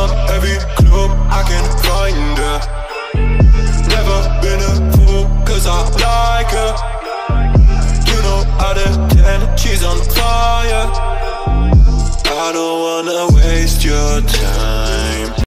on every club I can find her. Never been a fool, cause I like her. You know, out of 10, she's on fire. I don't wanna waste your time.